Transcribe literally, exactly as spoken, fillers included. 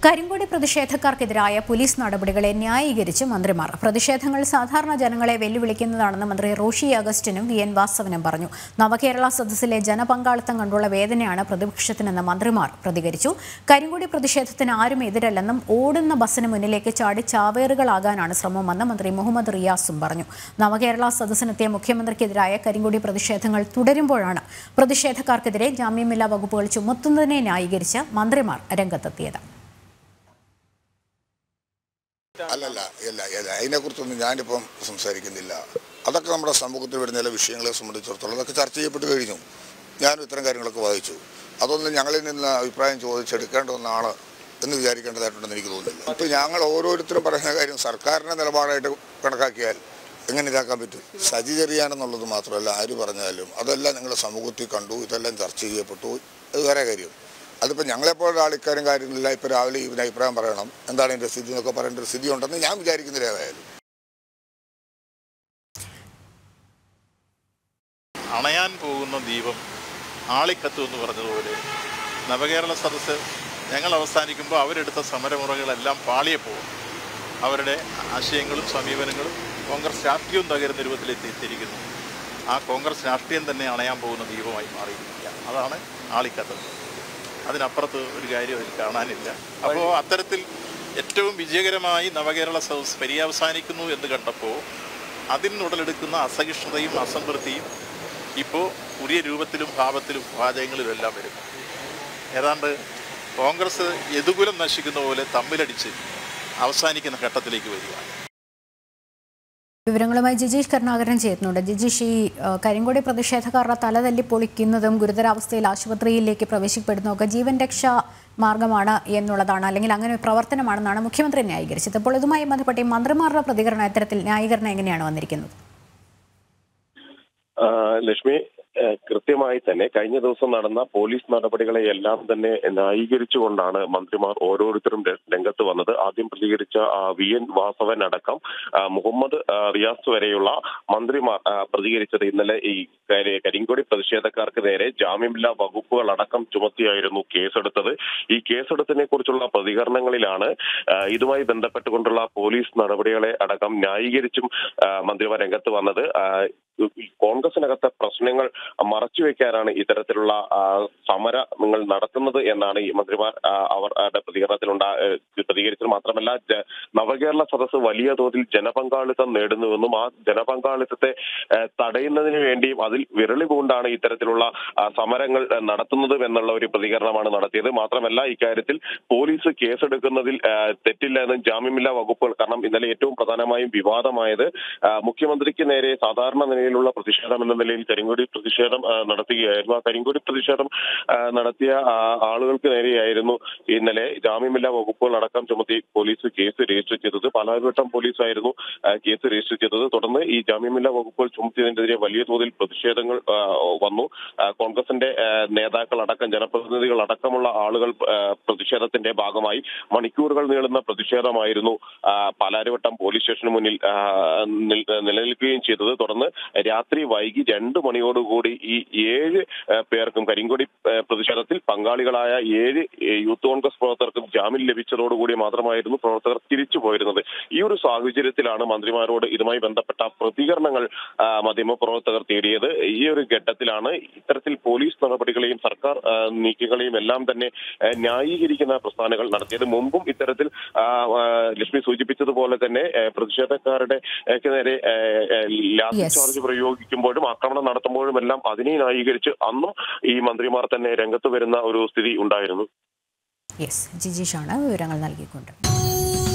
കരിങ്കൊടി പ്രതിഷേധക്കാർക്കെതിരായ പോലീസ് നടപടികളെ ന്യായീകരിച്ച് മന്ത്രിമാർ. പ്രതിഷേധങ്ങൾ സാധാരണ ജനങ്ങളെ വെല്ലുവിളിക്കുന്നതാണെന്ന് മന്ത്രി റോഷി അഗസ്റ്റിനും വി എൻ വാസവനും പറഞ്ഞു. നവകേരള സദസ്സിലെ ജനപങ്കാളിത്തം കണ്ടുള്ള വേദനയാണ് പ്രതിപക്ഷത്തിനെന്ന് മന്ത്രിമാർ പ്രതികരിച്ചു. കരിങ്കൊടി പ്രതിഷേധത്തിന് ആരും എതിരല്ലെന്നും ഓടുന്ന ബസ്സിന് മുന്നിലേക്ക് ചാടി ചാവേറുകളാകാനാണ് ശ്രമമെന്ന് മന്ത്രി മുഹമ്മദ് റിയാസും പറഞ്ഞു. നവകേരള സദസ്സിനെത്തിയ മുഖ്യമന്ത്രിക്കെതിരായ കരിങ്കൊടി പ്രതിഷേധങ്ങൾ തുടരുമ്പോഴാണ് പ്രതിഷേധക്കാർക്കെതിരെ ജാമ്യമില്ലാ വകുപ്പുകൾ ചുമത്തുന്നതിനെ ന്യായീകരിച്ച് മന്ത്രിമാർ രംഗത്തെത്തിയത്. അല്ലല്ല അല്ല അല്ല അതിനെക്കുറിച്ചൊന്നും ഞാനിപ്പം സംസാരിക്കുന്നില്ല. അതൊക്കെ നമ്മുടെ സമൂഹത്തിൽ വരുന്ന ചില വിഷയങ്ങളെ സംബന്ധിച്ചിടത്തോളം അതൊക്കെ ചർച്ച ചെയ്യപ്പെട്ട് കഴിഞ്ഞു. ഞാനും ഇത്തരം കാര്യങ്ങളൊക്കെ വായിച്ചു. അതൊന്നും ഞങ്ങളിൽ നിന്ന് അഭിപ്രായം ചോദിച്ചെടുക്കേണ്ട ഒന്നാണ് എന്ന് വിചാരിക്കേണ്ടതായിട്ടുണ്ടെന്ന് എനിക്ക് തോന്നുന്നില്ല. ഇപ്പം ഞങ്ങൾ ഓരോരുത്തരും പറയുന്ന കാര്യം സർക്കാരിൻ്റെ നിലപാടായിട്ട് കണക്കാക്കിയാൽ എങ്ങനെ ഇതാക്കാൻ പറ്റും? സജി ചെറിയാണെന്നുള്ളത് മാത്രമല്ല, ആര് പറഞ്ഞാലും അതെല്ലാം നിങ്ങളുടെ സമൂഹത്തിൽ കണ്ടു, ഇതെല്ലാം ചർച്ച ചെയ്യപ്പെട്ടു. അത് വേറെ കാര്യം. അതിപ്പോൾ ഞങ്ങളെപ്പോഴുള്ള ആൾക്കാരും കാര്യങ്ങളില്ല. ഇപ്പോൾ രാവിലെ ഇവന് അഭിപ്രായം പറയണം, എന്താണ് എൻ്റെ സ്ഥിതി എന്നൊക്കെ പറയേണ്ട ഒരു സ്ഥിതി ഉണ്ടെന്ന് ഞാൻ വിചാരിക്കുന്നില്ല. ഏതായാലും അണയാൻ പോകുന്ന ദീപം ആളിക്കത്തു എന്ന് പറഞ്ഞതുപോലെ നവകേരള സദസ്സ് ഞങ്ങൾ അവസാനിക്കുമ്പോൾ അവരെടുത്ത സമരമുറകളെല്ലാം പാളിയെ പോകും. അവരുടെ ആശയങ്ങളും സമീപനങ്ങളും കോൺഗ്രസ് രാഷ്ട്രീയവും തകരുന്ന രൂപത്തിലെത്തിയിരിക്കുന്നു. ആ കോൺഗ്രസ് രാഷ്ട്രീയം തന്നെ അണയാൻ പോകുന്ന ദീപമായി മാറിയിരിക്കുകയാണ്. അതാണ് ആളിക്കത്തുന്നത്. അതിനപ്പുറത്ത് ഒരു കാര്യം അതിൽ കാണാനില്ല. അപ്പോൾ അത്തരത്തിൽ ഏറ്റവും വിജയകരമായി നവകേരള സദസ്സ് പര്യവസാനിക്കുന്നു എന്ന് കണ്ടപ്പോൾ അതിനുടലെടുക്കുന്ന അസഹിഷ്ണുതയും അസംതൃപ്തിയും ഇപ്പോൾ പുതിയ രൂപത്തിലും ഭാവത്തിലും വാചകങ്ങളിലും എല്ലാം വരുന്നു. ഏതാണ്ട് കോൺഗ്രസ് യദുകുലം നശിക്കുന്ന പോലെ തമ്മിലടിച്ച് അവസാനിക്കുന്ന ഘട്ടത്തിലേക്ക് വരികയാണ്. വിവരങ്ങളുമായി ജിജീഷ് കരുണാകരൻ ചേരുന്നുണ്ട്. ജിജീഷ്, ഈ കരിങ്കൊടി പ്രതിഷേധക്കാരുടെ തലതല്ലി പൊളിക്കുന്നതും ഗുരുതരാവസ്ഥയിൽ ആശുപത്രിയിലേക്ക് പ്രവേശിക്കപ്പെടുന്നതൊക്കെ ജീവൻ രക്ഷാ മാർഗമാണ് എന്നുള്ളതാണ്, അല്ലെങ്കിൽ അങ്ങനെ ഒരു പ്രവർത്തനമാണെന്നാണ് മുഖ്യമന്ത്രി ന്യായീകരിച്ചത്. അപ്പോൾ ഇതുമായി ബന്ധപ്പെട്ട് ഈ മന്ത്രിമാരുടെ പ്രതികരണം ഇത്തരത്തിൽ ന്യായീകരണം എങ്ങനെയാണ് വന്നിരിക്കുന്നത്? ലക്ഷ്മി, കൃത്യമായി തന്നെ കഴിഞ്ഞ ദിവസം നടന്ന പോലീസ് നടപടികളെ എല്ലാം തന്നെ ന്യായീകരിച്ചുകൊണ്ടാണ് മന്ത്രിമാർ ഓരോരുത്തരും രംഗത്ത് വന്നത്. ആദ്യം പ്രതികരിച്ച വി എൻ വാസവൻ അടക്കം മുഹമ്മദ് റിയാസ് വരെയുള്ള മന്ത്രിമാർ പ്രതികരിച്ചത് ഇന്നലെ ഈ കരിങ്കൊടി പ്രതിഷേധക്കാർക്ക് നേരെ ജാമ്യമില്ലാ വകുപ്പുകൾ അടക്കം ചുമത്തിയായിരുന്നു കേസെടുത്തത്. ഈ കേസെടുത്തതിനെ കുറിച്ചുള്ള പ്രതികരണങ്ങളിലാണ് ഇതുമായി ബന്ധപ്പെട്ടുകൊണ്ടുള്ള പോലീസ് നടപടികളെ അടക്കം ന്യായീകരിച്ചും മന്ത്രിമാർ രംഗത്ത് വന്നത്. കോൺഗ്രസിനകത്തെ പ്രശ്നങ്ങൾ മറച്ചുവെക്കാനാണ് ഇത്തരത്തിലുള്ള സമരങ്ങൾ നടത്തുന്നത് എന്നാണ് ഈ മന്ത്രിമാർ അവരുടെ പ്രതികരണത്തിലുണ്ടാ പ്രതികരിച്ചത്. മാത്രമല്ല, നവകേരള സദസ്സ് വലിയ തോതിൽ ജനപങ്കാളിത്തം നേടുന്നുവെന്നും ആ ജനപങ്കാളിത്തത്തെ തടയുന്നതിന് വേണ്ടിയും അതിൽ വിരളി കൊണ്ടാണ് ഇത്തരത്തിലുള്ള സമരങ്ങൾ നടത്തുന്നത് എന്നുള്ള ഒരു പ്രതികരണമാണ് നടത്തിയത്. മാത്രമല്ല, ഇക്കാര്യത്തിൽ പോലീസ് കേസെടുക്കുന്നതിൽ തെറ്റില്ല എന്നും ജാമ്യമില്ലാ വകുപ്പുകൾ, കാരണം ഇന്നലെ ഏറ്റവും പ്രധാനമായും വിവാദമായത് മുഖ്യമന്ത്രിക്ക് നേരെ സാധാരണ നിലയിലുള്ള പ്രതിഷേധം എന്ന നിലയിൽ കരിങ്കൊടി പ്രതിഷേധം നടത്തുകയായിരുന്നു. ആ കരിങ്കൊടി പ്രതിഷേധം നടത്തിയ ആളുകൾക്ക് നേരെയായിരുന്നു ഇന്നലെ ജാമ്യമില്ലാ വകുപ്പുകൾ അടക്കം ചുമത്തി പോലീസ് കേസ് രജിസ്റ്റർ ചെയ്തത്. പാലാരിവട്ടം പോലീസായിരുന്നു കേസ് രജിസ്റ്റർ ചെയ്തത്. തുടർന്ന് ഈ ജാമ്യമില്ലാ വകുപ്പുകൾ ചുമത്തിയതിനെതിരെ വലിയ തോതിൽ പ്രതിഷേധങ്ങൾ വന്നു. കോൺഗ്രസിന്റെ നേതാക്കൾ അടക്കം ജനപ്രതിനിധികൾ അടക്കമുള്ള ആളുകൾ പ്രതിഷേധത്തിന്റെ ഭാഗമായി മണിക്കൂറുകൾ നീളുന്ന പ്രതിഷേധമായിരുന്നു പാലാരിവട്ടം പോലീസ് സ്റ്റേഷന് മുന്നിൽ നിലനിൽക്കുകയും ചെയ്തത്. തുടർന്ന് രാത്രി വൈകി രണ്ടു മണിയോടുകൂടി ഈ ഏഴ് പേർക്കും കരിങ്കൊടി പ്രതിഷേധത്തിൽ പങ്കാളികളായ ഏഴ് യൂത്ത് കോൺഗ്രസ് പ്രവർത്തകർക്കും ജാമ്യം ലഭിച്ചതോടുകൂടി മാത്രമായിരുന്നു പ്രവർത്തകർ തിരിച്ചു പോയിരുന്നത്. ഈ ഒരു സാഹചര്യത്തിലാണ് മന്ത്രിമാരോട് ഇതുമായി ബന്ധപ്പെട്ട പ്രതികരണങ്ങൾ മാധ്യമപ്രവർത്തകർ തേടിയത്. ഈ ഒരു ഘട്ടത്തിലാണ് ഇത്തരത്തിൽ പോലീസ് നടപടികളെയും സർക്കാർ നീക്കങ്ങളെയും എല്ലാം തന്നെ ന്യായീകരിക്കുന്ന പ്രസ്ഥാനങ്ങൾ നടത്തിയത്. മുമ്പും ഇത്തരത്തിൽ ലക്ഷ്മി സൂചിപ്പിച്ചതുപോലെ തന്നെ പ്രതിഷേധക്കാരുടെ നേരെ ലാത്തി ചാർജ് പ്രയോഗിക്കുമ്പോഴും ആക്രമണം നടത്തുമ്പോഴും എല്ലാം അതിനെ ന്യായീകരിച്ച് അന്നും ഈ മന്ത്രിമാർ തന്നെ രംഗത്ത് വരുന്ന ഒരു സ്ഥിതി ഉണ്ടായിരുന്നു. യെസ്, ജിജീഷാണ് വിവരങ്ങൾ നൽകിക്കൊണ്ട്.